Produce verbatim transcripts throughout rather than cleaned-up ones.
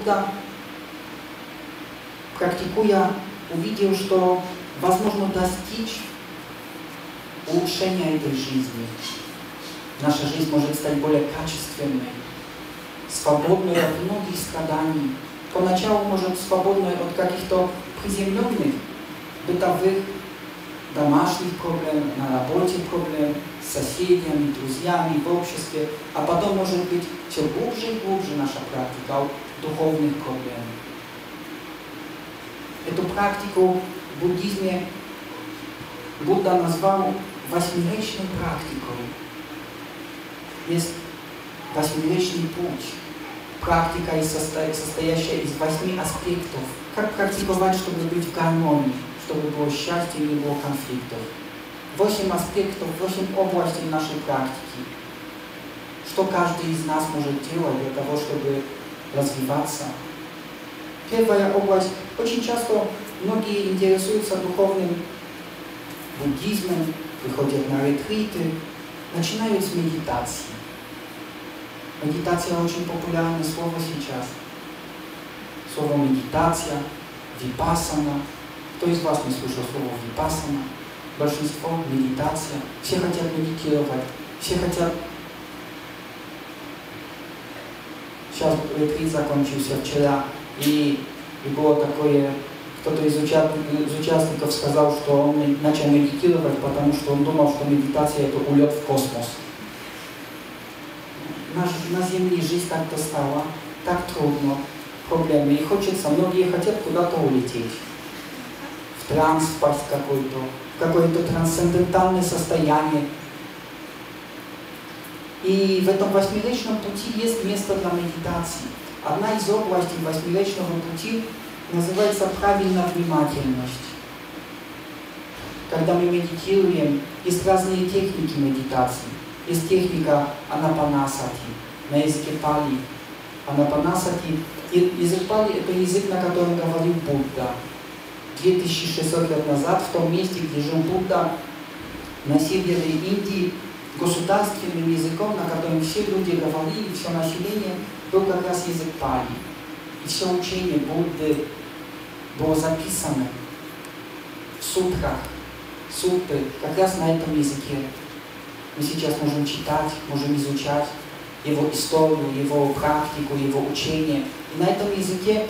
Будда, практикуя, увидел, что возможно достичь улучшения этой жизни. Наша жизнь может стать более качественной, свободной от многих страданий. Поначалу, может, свободной от каких-то приземленных, бытовых, домашних проблем, на работе проблем, с соседями, друзьями, в обществе. А потом, может быть, все глубже и глубже наша практика от духовных проблем. Эту практику в буддизме Будда назвал восьмеречной практикой. Есть восьмеречный путь. Практика, состоящая из восьми аспектов. Как практиковать, чтобы быть в гармонии, чтобы было счастье и не было конфликтов. Восемь аспектов, восемь областей нашей практики. Что каждый из нас может делать для того, чтобы развиваться. Первая область. Очень часто многие интересуются духовным буддизмом, приходят на ретриты, начинают с медитации. Медитация очень популярное слово сейчас. Слово медитация, випассана. Кто из вас не слышал слово випассана? Большинство медитация. Все хотят медитировать. Все хотят... Сейчас ретрит закончился вчера, и, и было такое... Кто-то из, уча... из участников сказал, что он начал медитировать, потому что он думал, что медитация — это улет в космос. На Земле жизнь как-то стала так трудно, проблемы. И хочется, многие хотят куда-то улететь. В транс впасть какой-то, в какое-то трансцендентальное состояние. И в этом восьмеречном пути есть место для медитации. Одна из областей восьмеречного пути называется правильная внимательность. Когда мы медитируем, есть разные техники медитации. Есть техника анапанасати, на языке пали. Анапанасати. Язык пали — это язык, на котором говорил Будда. две тысячи шестьсот лет назад, в том месте, где жил Будда, на севере Индии, государственным языком, на котором все люди говорили, все население, был как раз язык пали. И все учение Будды было записано в сутрах, сутты, как раз на этом языке. Мы сейчас можем читать, можем изучать его историю, его практику, его учение. И на этом языке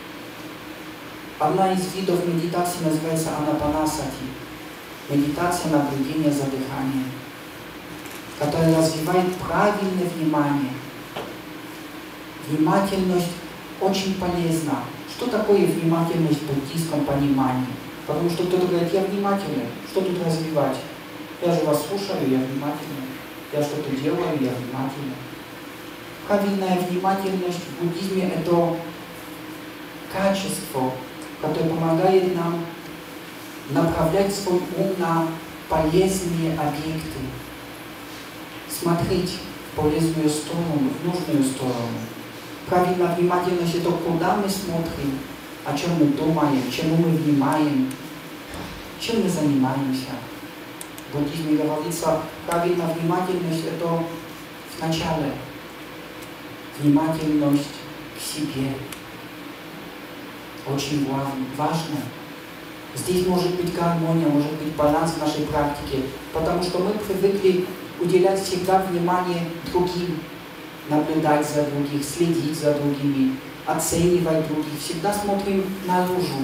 одна из видов медитации называется анапанасати. Медитация наблюдения за дыханием, которая развивает правильное внимание. Внимательность очень полезна. Что такое внимательность в буддийском понимании? Потому что кто-то говорит: я внимательный, что тут развивать? Я же вас слушаю, я внимательный. Я что-то делаю, я внимательный. Правильная внимательность в буддизме — это качество, которое помогает нам направлять свой ум на полезные объекты, смотреть в полезную сторону, в нужную сторону. Правильная внимательность — это куда мы смотрим, о чем мы думаем, чему мы внимаем, чем мы занимаемся. В буддизме говорится, правильная внимательность — это вначале внимательность к себе. Очень важно. Здесь может быть гармония, может быть баланс в нашей практике, потому что мы привыкли уделять всегда внимание другим, наблюдать за других, следить за другими, оценивать других, всегда смотрим наружу.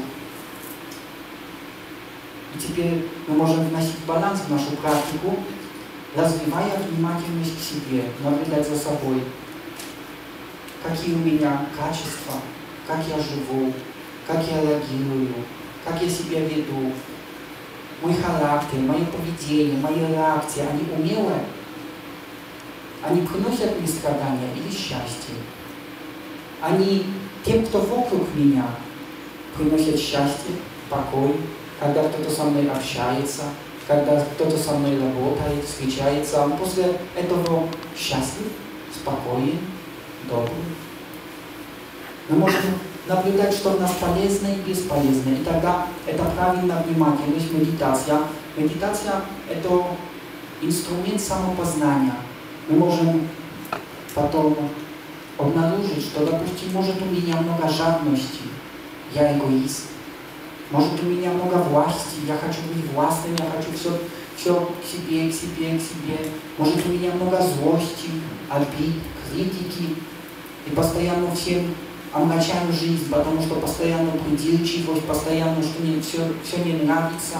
И теперь мы можем вносить баланс в нашу практику, развивая внимательность к себе, наблюдать за собой. Какие у меня качества, как я живу, как я реагирую, как я себя веду. Мой характер, мое поведение, мои реакции, они умелые? Они приносят мне страдания или счастье? Они тем, кто вокруг меня, приносят счастье, покой, когда кто-то со мной общается, когда кто-то со мной работает, встречается, он после этого счастлив, спокоен, добрый. Мы можем наблюдать, что в нас полезно и бесполезно, и тогда это правильная внимательность, медитация. Медитация — это инструмент самопознания. Мы можем потом обнаружить, что, допустим, может у меня много жадности, я эгоист. Может у меня много власти, я хочу быть властным, я хочу все, все к себе, к себе, к себе. Может у меня много злости, обид, критики. И постоянно всем омрачаю жизнь, потому что постоянно придирчивость, постоянно, что мне все, все не нравится.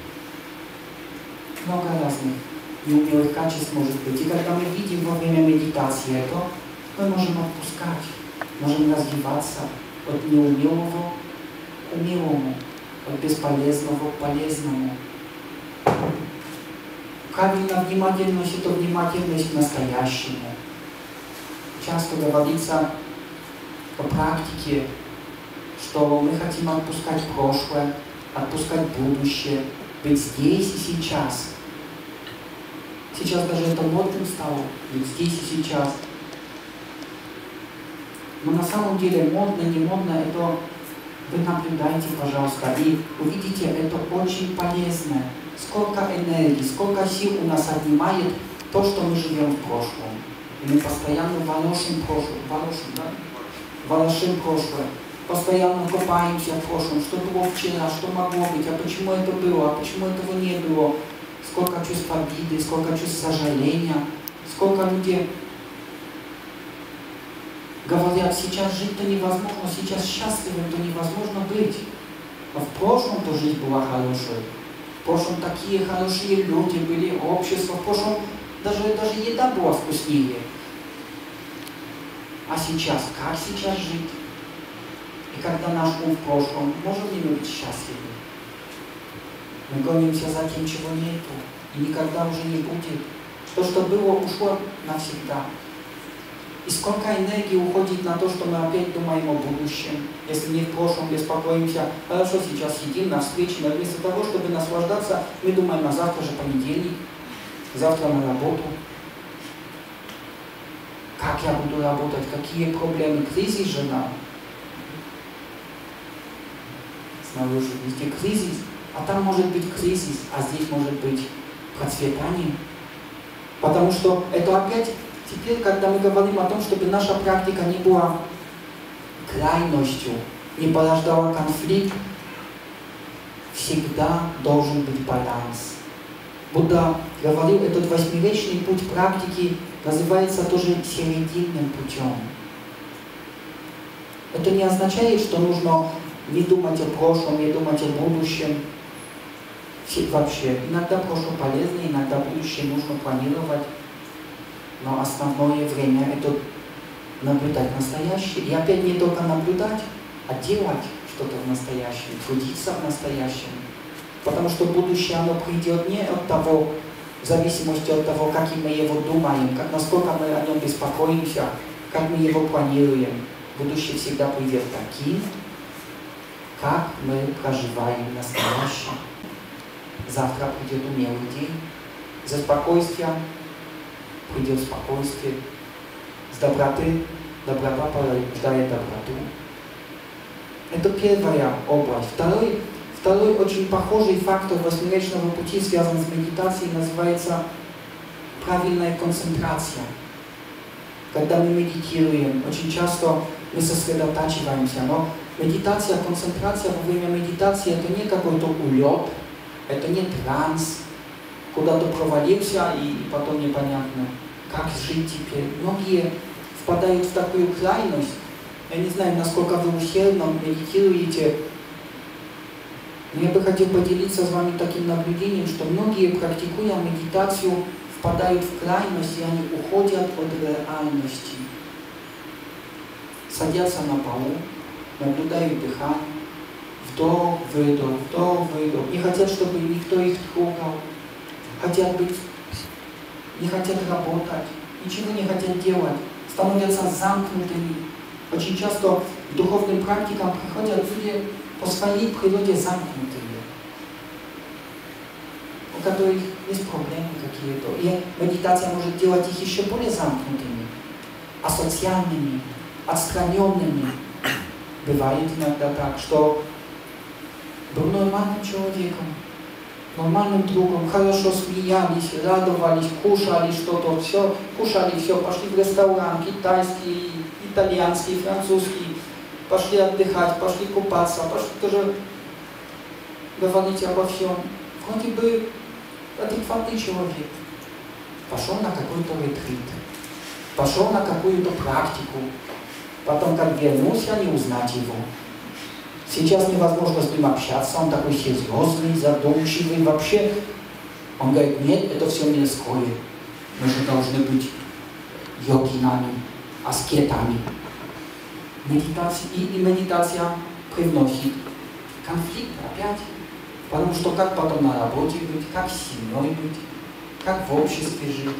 Много разных неумелых качеств может быть. И когда мы видим во время медитации это, мы можем отпускать, можем развиваться от неумелого к умелому, от бесполезного к полезному. Правильная внимательность – это внимательность к настоящему. Часто говорится о практике, что мы хотим отпускать прошлое, отпускать будущее, быть здесь и сейчас. Сейчас даже это модным стало, быть здесь и сейчас. Но на самом деле модно, не модно, это вы наблюдайте, пожалуйста, и увидите, это очень полезно. Сколько энергии, сколько сил у нас отнимает то, что мы живем в прошлом. И мы постоянно волошим прошлое, волошим, да? Волошим прошлое. Постоянно копаемся в прошлом, что было вчера, что могло быть, а почему это было, а почему этого не было. Сколько чувств обиды, сколько чувств сожаления, сколько людей говорят, сейчас жить-то невозможно, сейчас счастливым-то невозможно быть. А в прошлом-то жизнь была хорошая. В прошлом такие хорошие люди были, общество. В прошлом даже, даже еда была вкуснее. А сейчас, как сейчас жить? И когда наш ум в прошлом, можем ли мы быть счастливы? Мы гонимся за тем, чего нету, и никогда уже не будет. То, что было, ушло навсегда. И сколько энергии уходит на то, что мы опять думаем о будущем. Если не в прошлом беспокоимся, хорошо, сейчас сидим на встрече, но вместо того, чтобы наслаждаться, мы думаем, а завтра же понедельник, завтра на работу. Как я буду работать, какие проблемы, кризис же нам. Снаружи везде кризис, а там может быть кризис, а здесь может быть процветание. Потому что это опять теперь, когда мы говорим о том, чтобы наша практика не была крайностью, не порождала конфликт, всегда должен быть баланс. Будда говорил, этот восьмеречный путь практики называется тоже серединным путем. Это не означает, что нужно не думать о прошлом, не думать о будущем. Вообще, иногда прошлое полезно, иногда будущее нужно планировать. Но основное время это наблюдать настоящее. И опять не только наблюдать, а делать что-то в настоящем, трудиться в настоящем. Потому что будущее, оно придет не от того, в зависимости от того, как мы его думаем, как, насколько мы о нем беспокоимся, как мы его планируем. Будущее всегда придет таким, как мы проживаем настоящее. Завтра придет умелый день. За спокойствием придет спокойствие. С доброты доброта порождает доброту. Это первая область. Второй, второй очень похожий фактор восьмеречного пути, связан с медитацией, называется правильная концентрация. Когда мы медитируем, очень часто мы сосредотачиваемся, но медитация, концентрация во время медитации это не какой-то улет, это не транс, куда-то провалился и потом непонятно, как жить теперь. Многие впадают в такую крайность. Я не знаю, насколько вы усердно медитируете, но я бы хотел поделиться с вами таким наблюдением, что многие, практикуя медитацию, впадают в крайность, и они уходят от реальности. Садятся на полу, наблюдают дыхание, вдох, выдох, вдох, выдох. Не хотят, чтобы никто их трогал. Хотят быть, не хотят работать, ничего не хотят делать, становятся замкнутыми. Очень часто к духовным практикам приходят люди по своей природе замкнутые, у которых есть проблемы какие-то. И медитация может делать их еще более замкнутыми, асоциальными, отстраненными. Бывает иногда так, что был нормальным человеком, нормальным другом, хорошо смеялись, радовались, кушали что-то, все, кушали все, пошли в ресторан, китайский, итальянский, французский, пошли отдыхать, пошли купаться, пошли тоже говорить обо всем. Вроде бы адекватный человек. Пошел на какой-то ретрит, пошел на какую-то практику, потом как вернулся, не узнать его. Сейчас невозможно с ним общаться, он такой серьезный, задумчивый, вообще. Он говорит, нет, это все мирское. Мы же должны быть йогинами, аскетами. Медитация, и, и медитация привносит конфликт опять. Потому что как потом на работе быть, как с семьей быть, как в обществе жить.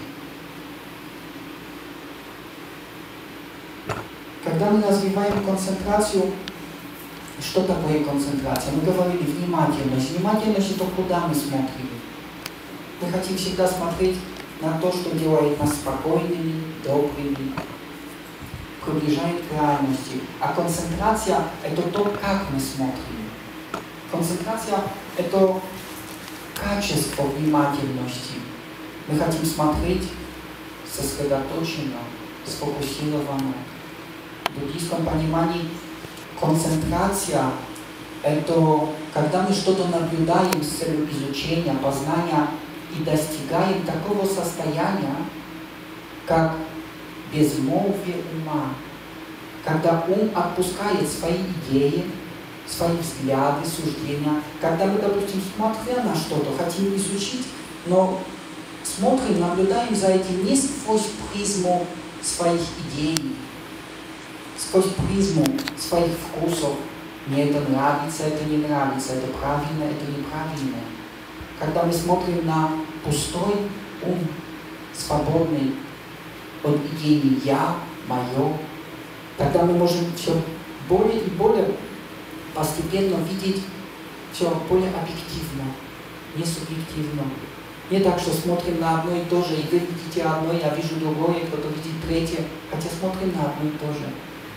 Когда мы развиваем концентрацию, что такое концентрация? Мы говорили внимательность. Внимательность — это куда мы смотрим. Мы хотим всегда смотреть на то, что делает нас спокойными, добрыми, приближает к реальности. А концентрация — это то, как мы смотрим. Концентрация — это качество внимательности. Мы хотим смотреть сосредоточенно, сфокусированно. В буддийском понимании концентрация — это когда мы что-то наблюдаем с целью изучения, познания и достигаем такого состояния, как безмолвие ума, когда ум отпускает свои идеи, свои взгляды, суждения, когда мы, допустим, смотря на что-то, хотим изучить, но смотрим, наблюдаем за этим не сквозь призму своих идей, сквозь призму своих вкусов. Мне это нравится, это не нравится, это правильно, это неправильно. Когда мы смотрим на пустой ум, свободный от идеи «я», «моё», тогда мы можем все более и более постепенно видеть все более объективно, не субъективно. Не так, что смотрим на одно и то же, и вы видите одно, я вижу другое, кто-то видит третье, хотя смотрим на одно и то же.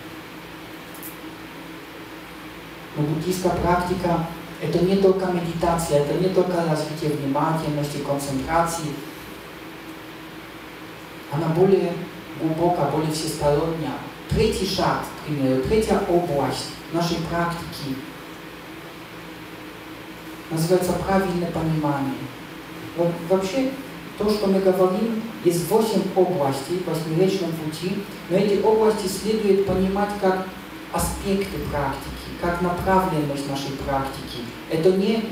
Но буддийская практика — это не только медитация, это не только развитие внимательности, концентрации. Она более глубокая, более всесторонняя. Третий шаг, к примеру, третья область нашей практики называется правильное понимание. Вот вообще, то, что мы говорим, есть восемь областей в восьмеречном пути, но эти области следует понимать как аспекты практики, как направленность нашей практики. Это не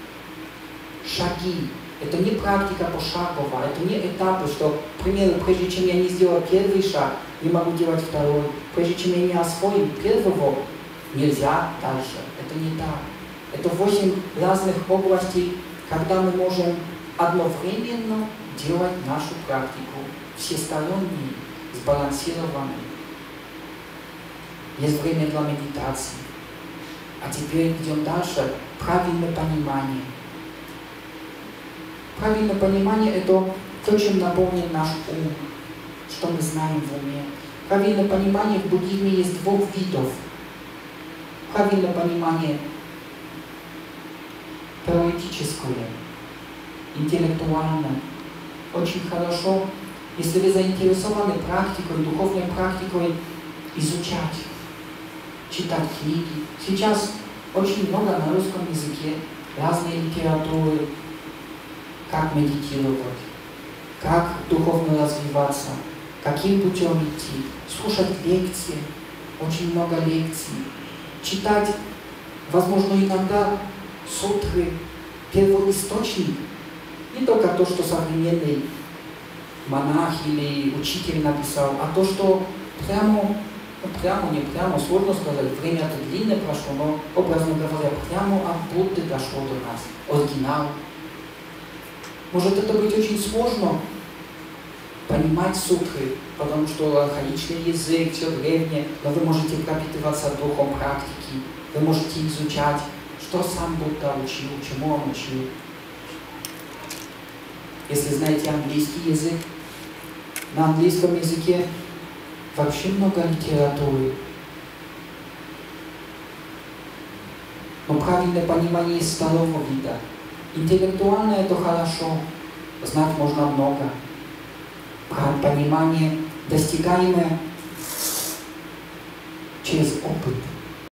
шаги, это не практика пошаговая, это не этапы, что, к примеру, прежде чем я не сделал первый шаг, не могу делать второй. Прежде чем я не освоил первого, нельзя дальше. Это не так. Это восемь разных областей, когда мы можем одновременно делать нашу практику всесторонней, сбалансированной. Есть время для медитации. А теперь идем дальше. Правильное понимание. Правильное понимание — это то, чем наполнен наш ум, что мы знаем в уме. Правильное понимание в буддизме есть двух видов. Правильное понимание теоретическое, интеллектуальное. Очень хорошо, если вы заинтересованы практикой, духовной практикой, изучать, читать книги. Сейчас очень много на русском языке разной литературы, как медитировать, как духовно развиваться, каким путем идти, слушать лекции, очень много лекций, читать, возможно, иногда сутры, первоисточник, не только то, что современный монах или учитель написал, а то, что прямо, ну, прямо, не прямо, сложно сказать, время-то длинное прошло, но, образно говоря, прямо от Будды дошло до нас, оригинал. Может это быть очень сложно понимать сутры, потому что архаичный язык, все древнее, но вы можете пропитываться духом практики, вы можете изучать, что сам Будда учил, чему он учил. Если знаете английский язык, на английском языке вообще много литературы. Но правильное понимание есть второго вида. Интеллектуально это хорошо, знать можно много. Понимание, достигаемое через опыт.